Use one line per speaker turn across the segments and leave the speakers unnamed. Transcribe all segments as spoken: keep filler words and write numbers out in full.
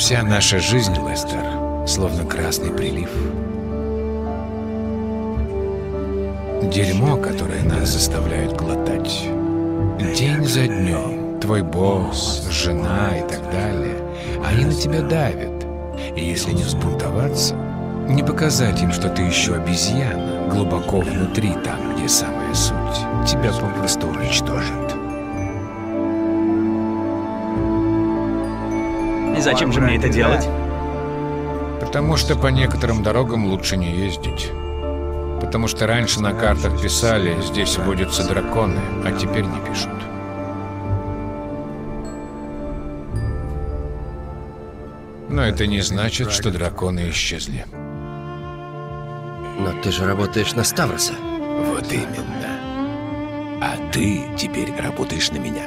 Вся наша жизнь, Лестер, словно красный прилив. Дерьмо, которое нас заставляют глотать. День за днем. Твой босс, жена и так далее. Они на тебя давят. И если не взбунтоваться, не показать им, что ты еще обезьяна, глубоко внутри, там, где самая суть, тебя попросту уничтожат.
И зачем же мне это делать?
Потому что по некоторым дорогам лучше не ездить. Потому что раньше на картах писали, здесь водятся драконы, а теперь не пишут. Но это не значит, что драконы исчезли.
Но ты же работаешь на Ставроса.
Вот именно. А ты теперь работаешь на меня.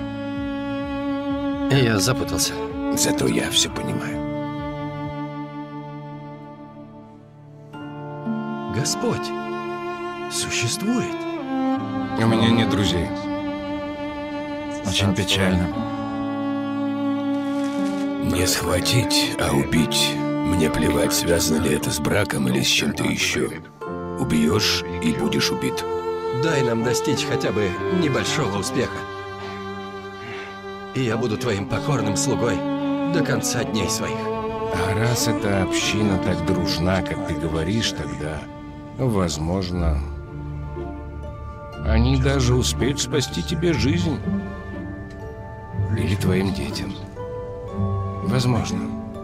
Я запутался.
Зато я все понимаю.
Господь существует.
У меня нет друзей.
Очень печально.
Не схватить, а убить. Мне плевать, связано ли это с браком или с чем-то еще. Убьешь и будешь убит.
Дай нам достичь хотя бы небольшого успеха. И я буду твоим покорным слугой до конца дней своих.
А раз эта община так дружна, как ты говоришь, тогда, возможно, они даже успеют спасти тебе жизнь. Или твоим детям. Возможно.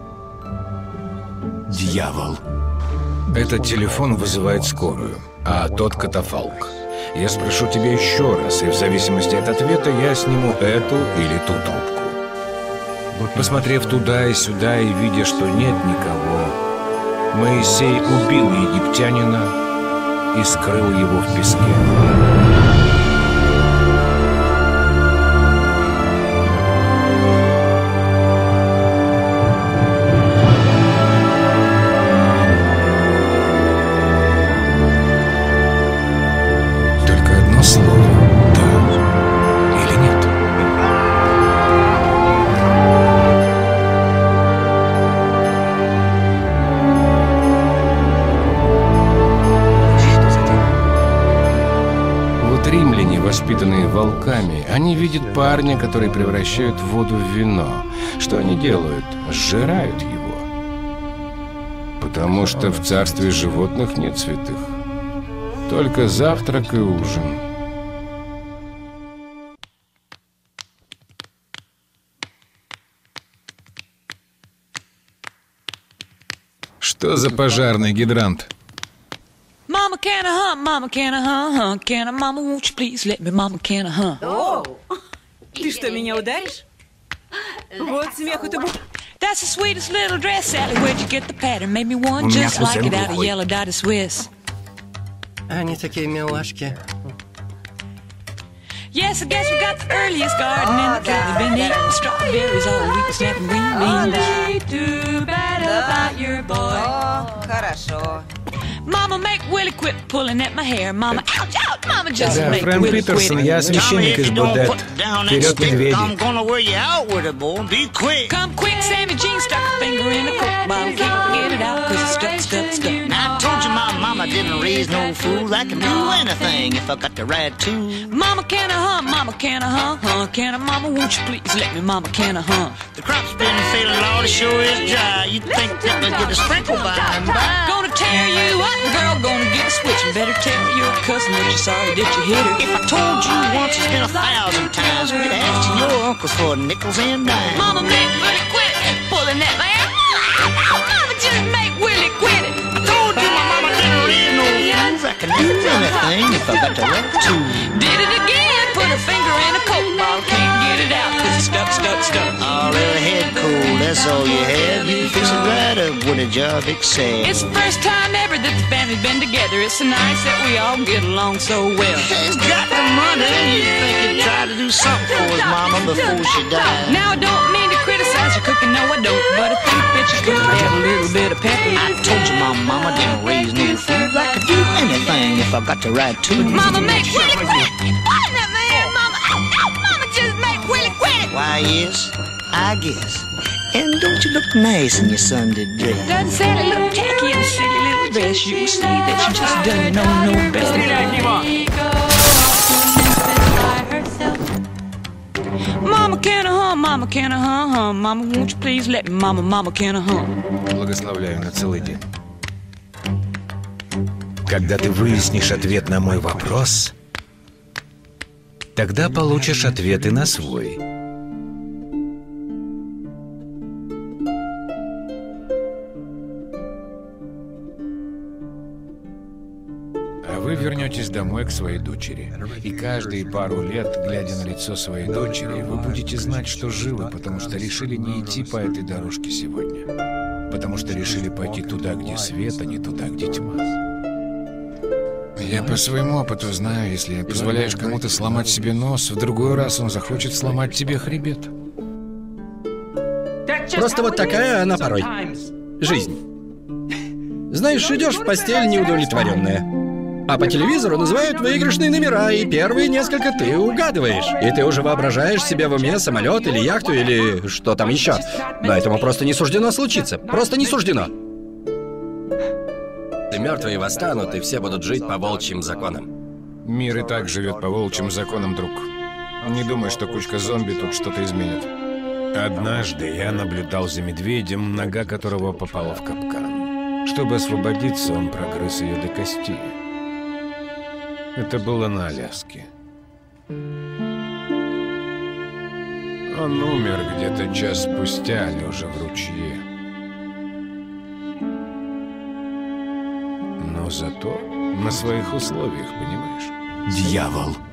Дьявол.
Этот телефон вызывает скорую, а тот катафалк. Я спрошу тебя еще раз, и в зависимости от ответа я сниму эту или ту трубку. Посмотрев туда и сюда и видя, что нет никого, Моисей убил египтянина и скрыл его в песке. Воспитанные волками, они видят парня, который превращает воду в вино. Что они делают? Сжирают его. Потому что в царстве животных нет святых. Только завтрак и ужин. Что за пожарный гидрант?
Mama, can I hunt? Mama, can I hunt? Hunt? Can I? Mama, won't you please let me? Mama, can I hunt?
О, ты что, меня ударишь? Вот смеху-то будет.
That's the sweetest little dress, Sally. Where'd you get the pattern? Made me one just like it out of yellow dotted Swiss.
Они такие милашки.
Yes, I guess we got the earliest garden in the county. Been eating strawberries all week, snapping green beans. Too bad about your boy.
О, хорошо.
Mama, make Willie quit pulling at my hair. Mama, ouch, ouch. Mama, just
Да,
make
Фрэнк
Willie
Питерсон,
quit.
я священник из Бодет. Вперед, медведи.
Come quick, Sammy Jean stuck a finger in a coke bottle. Can't get it out 'cause it's stuck, stuck, stuck.
I told you my mama didn't raise no fool. I can do anything if I got the right tool.
Mama, can I hunt? Mama, can I hunt? Hunt? Can I? Mama, won't you please let me? Mama, can I hunt?
The crop's been failing, Lord, it sure is dry. You'd think that we'd get a sprinkle by and by.
Gonna tear you up, girl, gonna get a switch. And better tell your cousin that you're sorry that you hit her.
If I told you once, it's been a thousand times. We'd ask your uncles for nickels and dimes.
Mama, make Willie quit pulling at my hair. Mama, just make Willie quit it.
I told you my mama didn't raise no fools. I can do anything if I got the right tool.
Did it again, put her finger in a coke bottle. Can't get it out 'cause it's stuck, stuck, stuck.
Oh, little head cool, that's all you have. You fix it right up when a job excels.
It's the first time ever that the family's been together. It's so nice that we all get along so well.
He's got the money. You'd think he'd try to do something for his mama before she died.
Now I don't mean to criticize your cooking, no I don't. But I think that you could have a little bit of pepper.
I told you my mama didn't raise no fool. I could do anything if I got the right tool.
Mama, make Willie quit! Pulling at my hair, Mama! Ow, ow, Mama, just make Willie quit!
Why, yes, I guess. And don't you look nice in your Sunday dress?
Doesn't Sally look tacky in a silly little dress? You see that she just doesn't know no better. Mama, can I hum? Mama, can I hum? Hum? Mama, won't you please let me? Mama, mama, can I hum?
Благословляю на целый день. Когда ты выяснишь ответ на мой вопрос, тогда получишь ответы на свой. А вы вернетесь домой к своей дочери. И каждые пару лет, глядя на лицо своей дочери, вы будете знать, что живы, потому что решили не идти по этой дорожке сегодня. Потому что решили пойти туда, где свет, а не туда, где тьма. Я по своему опыту знаю, если позволяешь кому-то сломать себе нос, в другой раз он захочет сломать тебе хребет.
Просто вот такая она порой. Жизнь. Знаешь, идешь в постель неудовлетворенная. А по телевизору называют выигрышные номера, и первые несколько ты угадываешь. И ты уже воображаешь себе в уме самолет или яхту, или что там еще. Но этому просто не суждено случиться. Просто не суждено. И мертвые восстанут, и все будут жить по волчьим законам.
Мир и так живет по волчьим законам, друг. Не думай, что кучка зомби тут что-то изменит. Однажды я наблюдал за медведем, нога которого попала в капкан. Чтобы освободиться, он прогрыз ее до кости. Это было на Аляске. Он умер где-то час спустя, лежа в ручье. Но зато на своих условиях, понимаешь?
Дьявол.